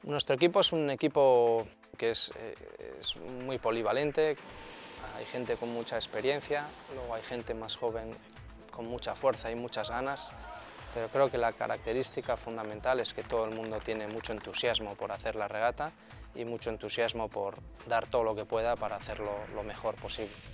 Nuestro equipo es un equipo que es muy polivalente, hay gente con mucha experiencia, luego hay gente más joven con mucha fuerza y muchas ganas, pero creo que la característica fundamental es que todo el mundo tiene mucho entusiasmo por hacer la regata y mucho entusiasmo por dar todo lo que pueda para hacerlo lo mejor posible.